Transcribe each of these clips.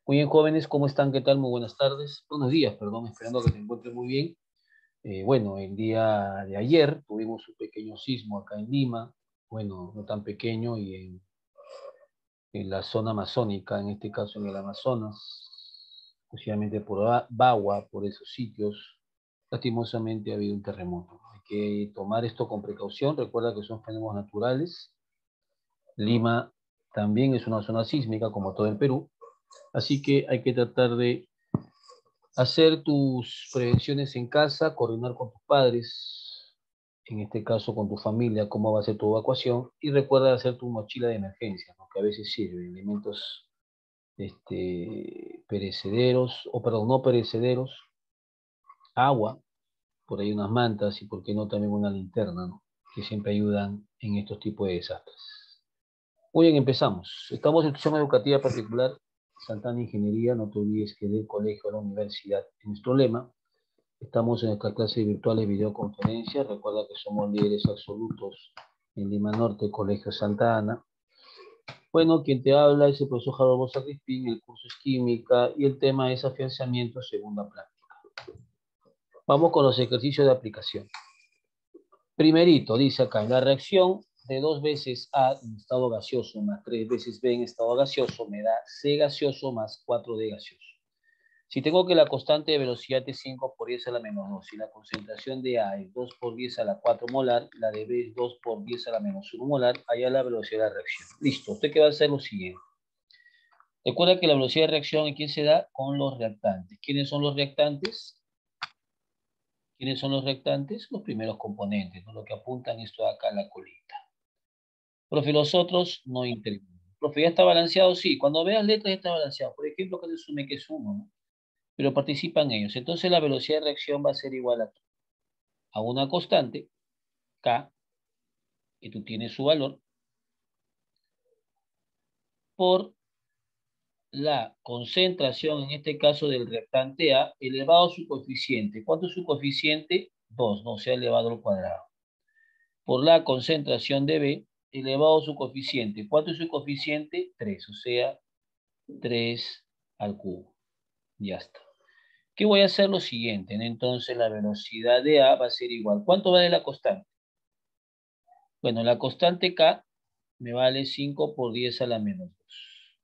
Muy bien, jóvenes, ¿cómo están? ¿Qué tal? Muy buenas tardes. Buenos días, perdón, esperando que se encuentren muy bien. Bueno, el día de ayer tuvimos un pequeño sismo acá en Lima, bueno, no tan pequeño, y en la zona amazónica, en este caso en el Amazonas, posiblemente por Bagua, por esos sitios, lastimosamente ha habido un terremoto. Hay que tomar esto con precaución, recuerda que son fenómenos naturales. Lima también es una zona sísmica, como todo el Perú, así que hay que tratar de hacer tus prevenciones en casa, coordinar con tus padres, en este caso con tu familia, cómo va a ser tu evacuación, y recuerda hacer tu mochila de emergencia, ¿no? Que a veces sirve, alimentos perecederos, o perdón, no perecederos, agua, por ahí unas mantas y por qué no también una linterna, ¿no? Que siempre ayudan en estos tipos de desastres. Muy bien, empezamos. Estamos en institución educativa particular Santana Ingeniería, no te olvides que del colegio a la universidad es nuestro lema. Estamos en nuestras clases virtuales videoconferencia. Recuerda que somos líderes absolutos en Lima Norte, Colegio Santa Ana. Bueno, quien te habla es el profesor Jarobosa Crispín, el curso es química y el tema es afianzamiento segunda práctica. Vamos con los ejercicios de aplicación. Primerito, dice acá, en la reacción de 2 veces A en estado gaseoso más 3 veces B en estado gaseoso me da C gaseoso más 4D gaseoso. Si tengo que la constante de velocidad es 5 por 10 a la menos 2, y la concentración de A es 2 por 10 a la 4 molar, la de B es 2 por 10 a la menos 1 molar, allá la velocidad de la reacción. Listo, usted qué va a hacer lo siguiente. Recuerda que la velocidad de reacción, ¿en quién se da? Con los reactantes. ¿Quiénes son los reactantes? ¿Quiénes son los reactantes? Los primeros componentes, ¿no? Lo que apuntan esto de acá a la colita. Profe, los otros no intervienen. Profe, ¿ya está balanceado? Sí, cuando veas letras ya está balanceado. Por ejemplo, que se sume que es 1, ¿no? Pero participan ellos. Entonces la velocidad de reacción va a ser igual a una constante, K, que tú tienes su valor, por la concentración, en este caso del reactante A, elevado a su coeficiente. ¿Cuánto es su coeficiente? 2, no sea elevado al cuadrado. Por la concentración de B, elevado a su coeficiente. ¿Cuánto es su coeficiente? 3, o sea, 3 al cubo. Ya está. ¿Qué voy a hacer? Lo siguiente. Entonces la velocidad de A va a ser igual. ¿Cuánto vale la constante? Bueno, la constante K me vale 5 por 10 a la menos 2.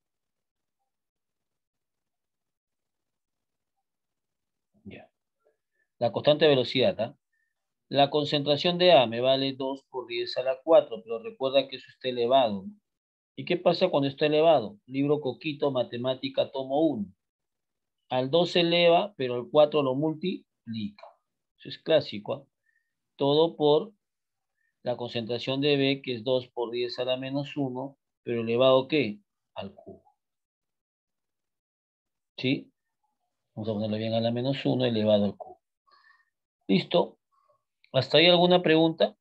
Ya. La constante de velocidad, ¿ah? La concentración de A me vale 2 por 10 a la 4, pero recuerda que eso está elevado, ¿no? ¿Y qué pasa cuando está elevado? Libro Coquito, Matemática, tomo 1. Al 2 se eleva, pero al 4 lo multiplica. Eso es clásico, ¿ah? Todo por la concentración de B, que es 2 por 10 a la menos 1, pero elevado, ¿qué? Al cubo. ¿Sí? Vamos a ponerlo bien a la menos 1 elevado al cubo. ¿Listo? ¿Hasta ahí alguna pregunta?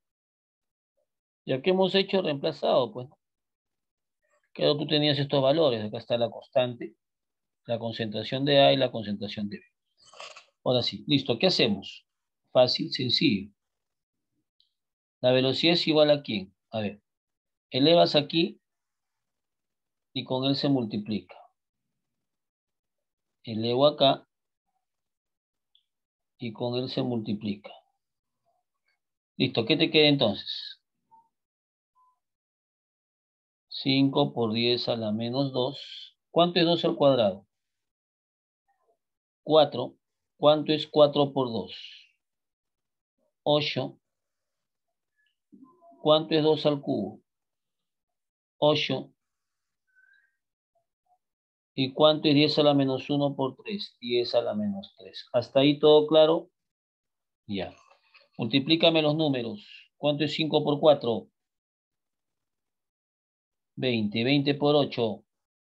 Ya que hemos hecho reemplazado, pues, claro, tú tenías estos valores. Acá está la constante, la concentración de A y la concentración de B. Ahora sí, listo. ¿Qué hacemos? Fácil, sencillo. La velocidad es igual a ¿quién? A ver, elevas aquí y con él se multiplica. Elevo acá y con él se multiplica. Listo, ¿qué te queda entonces? 5 por 10 a la menos 2. ¿Cuánto es 2 al cuadrado? 4. ¿Cuánto es 4 por 2? 8. ¿Cuánto es 2 al cubo? 8. ¿Y cuánto es 10 a la menos 1 por 3? 10 a la menos 3. ¿Hasta ahí todo claro? Ya. Multiplícame los números. ¿Cuánto es 5 por 4? 20. 20 por 8.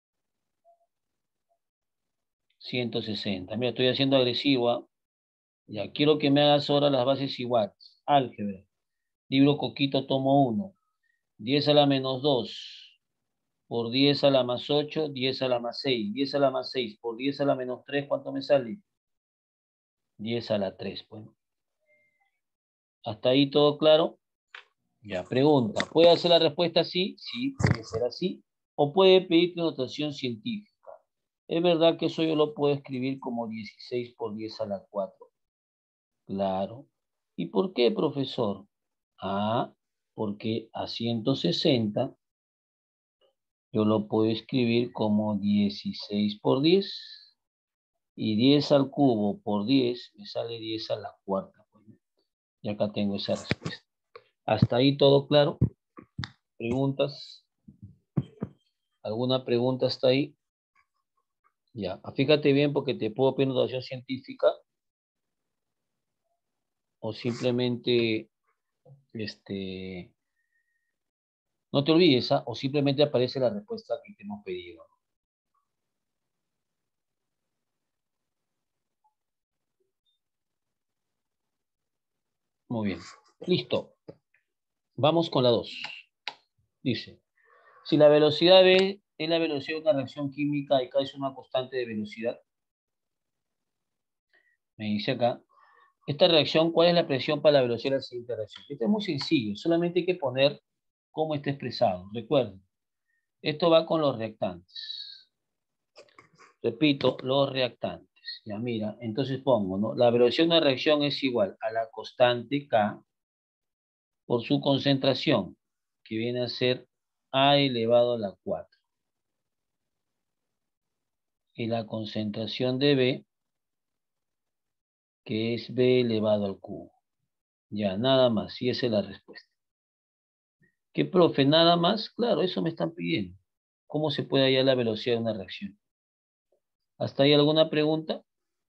160. Mira, estoy haciendo agresivo, ¿ah? Ya, quiero que me hagas ahora las bases iguales. Álgebra. Libro Coquito, tomo 1. 10 a la menos 2 por 10 a la más 8, 10 a la más 6. 10 a la más 6 por 10 a la menos 3, ¿cuánto me sale? 10 a la 3, pues. ¿Hasta ahí todo claro? Ya, pregunta. ¿Puede hacer la respuesta así? Sí, puede ser así. O puede pedirte notación científica. Es verdad que eso yo lo puedo escribir como 16 por 10 a la 4. Claro. ¿Y por qué, profesor? Ah, porque a 160 yo lo puedo escribir como 16 por 10. Y 10 al cubo por 10 me sale 10 a la cuarta. Pues, ¿no? Y acá tengo esa respuesta. ¿Hasta ahí todo claro? ¿Preguntas? ¿Alguna pregunta hasta ahí? Ya, fíjate bien porque te puedo pedir notación científica o simplemente, no te olvides, ¿ah? O simplemente aparece la respuesta que te hemos pedido. Muy bien. Listo. Vamos con la 2. Dice, si la velocidad V es la velocidad de una reacción química y K es una constante de velocidad, me dice acá, esta reacción, ¿cuál es la presión para la velocidad de la siguiente reacción? Esto es muy sencillo, solamente hay que poner cómo está expresado. Recuerden, esto va con los reactantes. Repito, los reactantes. Ya mira, entonces pongo, ¿no? La velocidad de una reacción es igual a la constante K por su concentración, que viene a ser A elevado a la 4. Y la concentración de B, que es B elevado al cubo. Ya, nada más, y esa es la respuesta. ¿Qué, profe? Nada más, claro, eso me están pidiendo. ¿Cómo se puede hallar la velocidad de una reacción? ¿Hasta ahí alguna pregunta?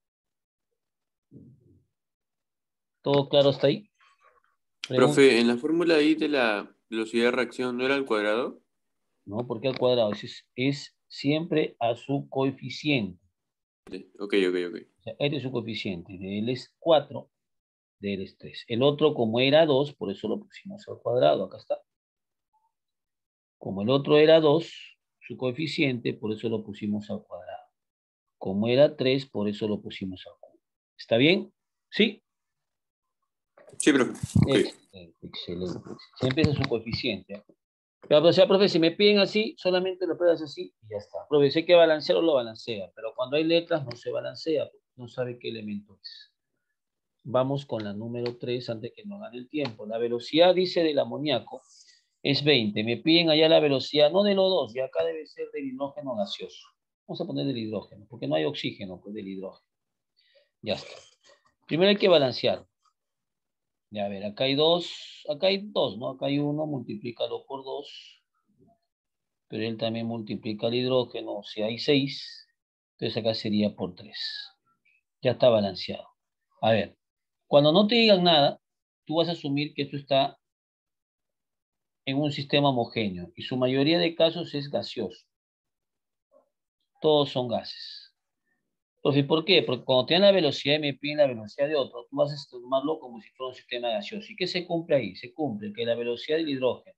¿Todo claro hasta ahí? Pregunta. Profe, en la fórmula ahí de la velocidad de reacción, ¿no era al cuadrado? No, porque al cuadrado es siempre a su coeficiente. Ok, ok, ok. O sea, este es su coeficiente. De él es 4, de él es 3. El otro, como era 2, por eso lo pusimos al cuadrado. Acá está. Como el otro era 2, su coeficiente, por eso lo pusimos al cuadrado. Como era 3, por eso lo pusimos al cubo. ¿Está bien? ¿Sí? Sí, profe. Ok. Excelente, excelente. Siempre es su coeficiente. Pero, o sea, profe, si me piden así, solamente lo puedes así y ya está. Profe, sé que balancearlo lo balancea, pero cuando hay letras no se balancea, no sabe qué elemento es. Vamos con la número 3 antes que no gane el tiempo. La velocidad, dice, del amoníaco es 20. Me piden allá la velocidad, no de los dos, y acá debe ser del hidrógeno gaseoso. Vamos a poner del hidrógeno, porque no hay oxígeno, pues del hidrógeno. Ya está. Primero hay que balancear. Ya, a ver, acá hay dos, ¿no? Acá hay uno, multiplícalo por 2, pero él también multiplica el hidrógeno, o sea, hay 6, entonces acá sería por 3. Ya está balanceado. A ver, cuando no te digan nada, tú vas a asumir que esto está en un sistema homogéneo y su mayoría de casos es gaseoso. Todos son gases. Entonces, ¿por qué? Porque cuando te dan la velocidad y me piden la velocidad de otro, tú vas a tomarlo como si fuera un sistema gaseoso. ¿Y qué se cumple ahí? Se cumple que la velocidad del hidrógeno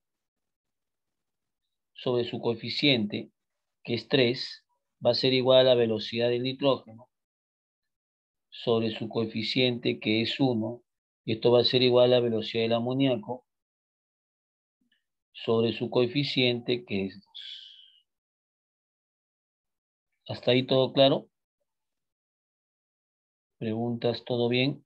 sobre su coeficiente, que es 3, va a ser igual a la velocidad del nitrógeno sobre su coeficiente, que es 1, y esto va a ser igual a la velocidad del amoníaco sobre su coeficiente, que es 2. ¿Hasta ahí todo claro? ¿Preguntas todo bien?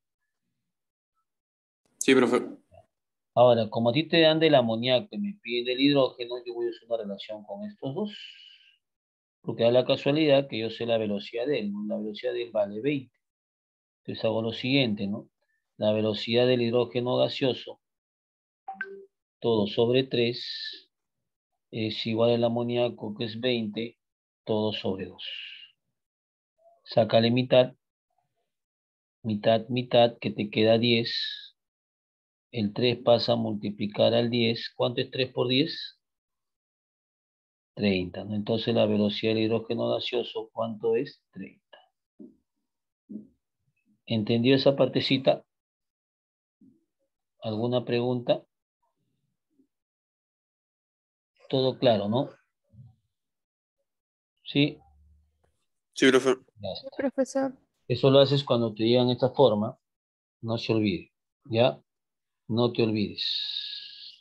Sí, profe. Ahora, como a ti te dan del amoníaco y me piden del hidrógeno, yo voy a hacer una relación con estos dos. Porque da la casualidad que yo sé la velocidad de él, ¿no? La velocidad de él vale 20. Entonces hago lo siguiente, ¿no? La velocidad del hidrógeno gaseoso, todo sobre 3, es igual al amoníaco, que es 20, todo sobre 2. Sácale mitad, mitad, mitad, que te queda 10. El 3 pasa a multiplicar al 10. ¿Cuánto es 3 por 10? 30, ¿no? Entonces la velocidad del hidrógeno gaseoso, ¿cuánto es? 30. ¿Entendió esa partecita? ¿Alguna pregunta? Todo claro, ¿no? Sí, Sí, profe. ya Sí, está. profesor. Eso lo haces cuando te digan esta forma, no se olvide, ¿ya? No te olvides.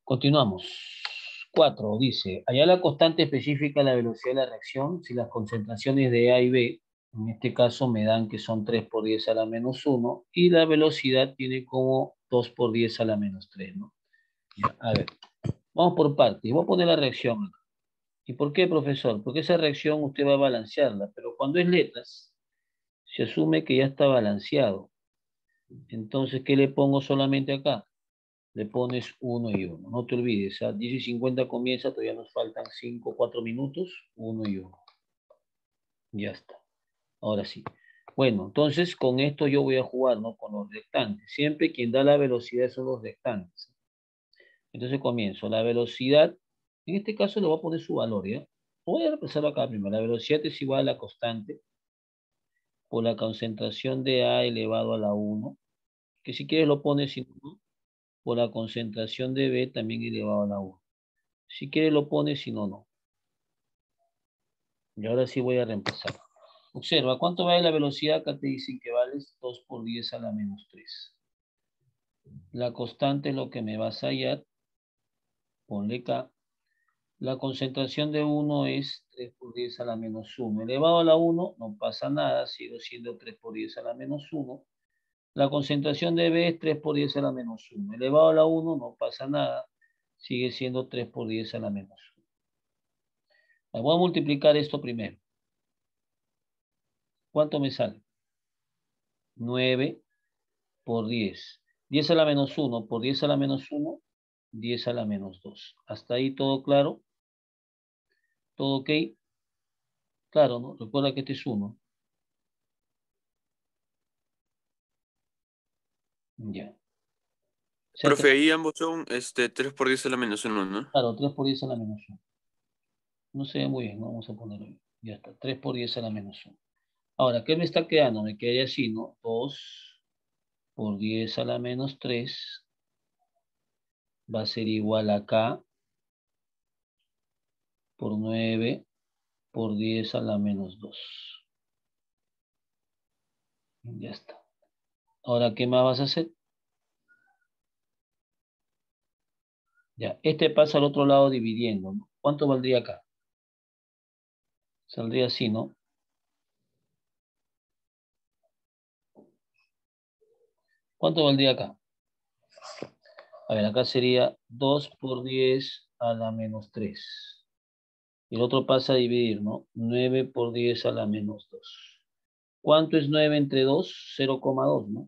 Continuamos. 4 dice, hallar la constante específica de la velocidad de la reacción si las concentraciones de A y B, en este caso me dan que son 3 por 10 a la menos 1 y la velocidad tiene como 2 por 10 a la menos 3, ¿no? Ya, a ver, vamos por partes. Voy a poner la reacción acá. ¿Y por qué, profesor? Porque esa reacción usted va a balancearla, pero cuando es letras, se asume que ya está balanceado. Entonces, ¿qué le pongo solamente acá? Le pones 1 y 1. No te olvides, a 10:50 comienza, todavía nos faltan 5, 4 minutos, 1 y 1. Ya está. Ahora sí. Bueno, entonces con esto yo voy a jugar, ¿no? Con los restantes. Siempre quien da la velocidad son los restantes. Entonces comienzo. La velocidad, en este caso le voy a poner su valor, ¿ya? Voy a empezar acá primero. La velocidad es igual a la constante por la concentración de A elevado a la 1, que si quieres lo pones sin 1, por la concentración de B también elevado a la 1. Si quieres lo pones, si no, no. Y ahora sí voy a reemplazar. Observa, ¿cuánto vale la velocidad? Acá te dicen que vale 2 por 10 a la menos 3. La constante es lo que me vas a hallar. Ponle acá. La concentración de 1 es 3 por 10 a la menos 1. Elevado a la 1, no pasa nada, sigo siendo 3 por 10 a la menos 1. La concentración de B es 3 por 10 a la menos 1. Elevado a la 1, no pasa nada, sigue siendo 3 por 10 a la menos 1. Voy a multiplicar esto primero. ¿Cuánto me sale? 9 por 10. 10 a la menos 1 por 10 a la menos 1, 10 a la menos 2. ¿Hasta ahí todo claro? ¿Todo ok? Claro, ¿no? Recuerda que este es 1. Ya. O sea, Profe, ahí ambos son 3 por 10 a la menos 1, ¿no? claro, 3 por 10 a la menos 1. No se ve muy bien, ¿no? Vamos a ponerlo bien. Ya está, 3 por 10 a la menos 1. Ahora, ¿qué me está quedando? Me quedaría así, ¿no? 2 por 10 a la menos 3 va a ser igual a acá por 9 por 10 a la menos 2. Ya está. Ahora, ¿qué más vas a hacer? Ya, este pasa al otro lado dividiendo, ¿no? ¿Cuánto valdría acá? Saldría así, ¿no? ¿Cuánto valdría acá? A ver, acá sería 2 por 10 a la menos 3. Y el otro pasa a dividir, ¿no? 9 por 10 a la menos 2. ¿Cuánto es 9 entre 2? 0,2, ¿no?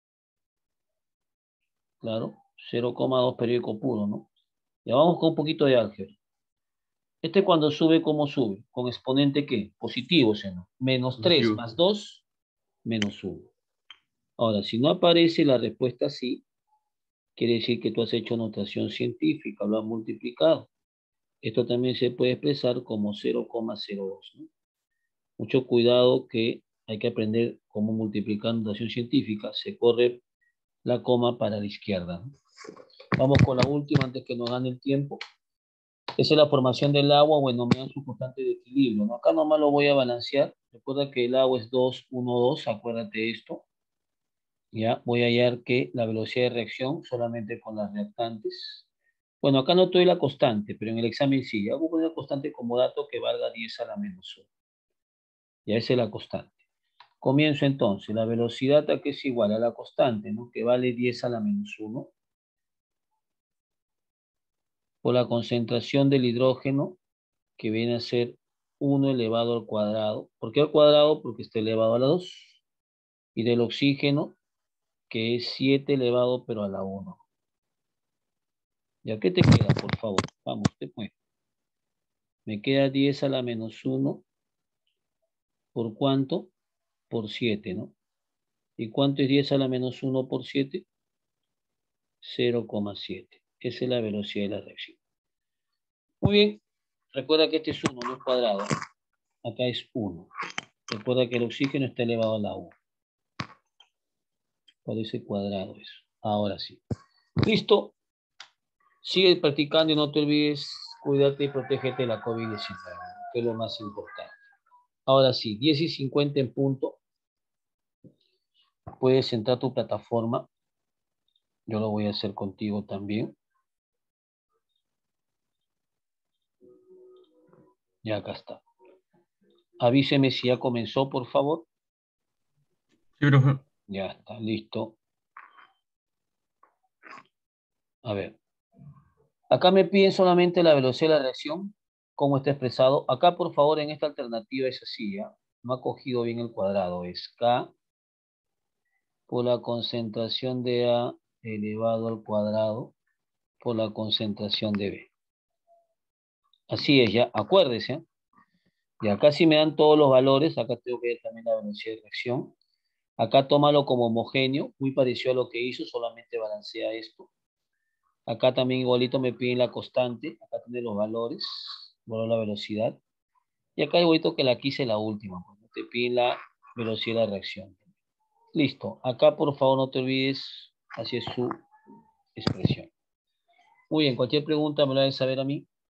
Claro, 0,2 periódico puro, ¿no? Ya vamos con un poquito de álgebra. Este cuando sube, ¿cómo sube? ¿Con exponente qué? Positivo, ¿no? Menos 3 Positivo. más 2, menos 1. Ahora, si no aparece la respuesta sí, quiere decir que tú has hecho notación científica, lo has multiplicado. Esto también se puede expresar como 0,02, ¿no? Mucho cuidado que hay que aprender cómo multiplicar notación científica. Se corre la coma para la izquierda, ¿no? Vamos con la última antes que nos gane el tiempo. Esa es la formación del agua, bueno, me dan su constante de equilibrio, ¿no? Acá nomás lo voy a balancear. Recuerda que el agua es 2, 1, 2, acuérdate esto. Ya voy a hallar que la velocidad de reacción solamente con las reactantes. Bueno, acá no doy la constante, pero en el examen sí. Hago una constante como dato que valga 10 a la menos 1. Ya esa es la constante. Comienzo entonces. La velocidad aquí es igual a la constante, ¿no? Que vale 10 a la menos 1. Por la concentración del hidrógeno, que viene a ser 1 elevado al cuadrado. ¿Por qué al cuadrado? Porque está elevado a la 2. Y del oxígeno, que es 7 elevado pero a la 1. ¿Ya qué te queda, por favor? Vamos, te puede. Me queda 10 a la menos 1. ¿Por cuánto? Por 7, ¿no? ¿Y cuánto es 10 a la menos 1 por 7? 0,7. Esa es la velocidad de la reacción. Muy bien. Recuerda que este es 1, no es cuadrado. Acá es 1. Recuerda que el oxígeno está elevado a la 1. Parece cuadrado eso. Ahora sí. Listo. Sigue practicando y no te olvides, cuídate y protégete de la COVID-19, que es lo más importante. Ahora sí, 10:50 en punto. Puedes entrar a tu plataforma. Yo lo voy a hacer contigo también. Ya acá está. Avíseme si ya comenzó, por favor. Sí, profe. Ya está, listo. A ver. Acá me piden solamente la velocidad de la reacción, cómo está expresado. Acá, por favor, en esta alternativa es así, ¿ya? No ha cogido bien el cuadrado. Es K por la concentración de A elevado al cuadrado por la concentración de B. Así es, ya. Acuérdese, ¿eh? Y acá si me dan todos los valores, acá tengo que ver también la velocidad de reacción. Acá tómalo como homogéneo, muy parecido a lo que hizo, solamente balancea esto. Acá también igualito me piden la constante, acá tiene los valores, bueno, la velocidad. Y acá igualito que la quise la última, pues, te piden la velocidad de la reacción. Listo, acá por favor no te olvides, así es su expresión. Muy bien, cualquier pregunta me la debes saber a mí.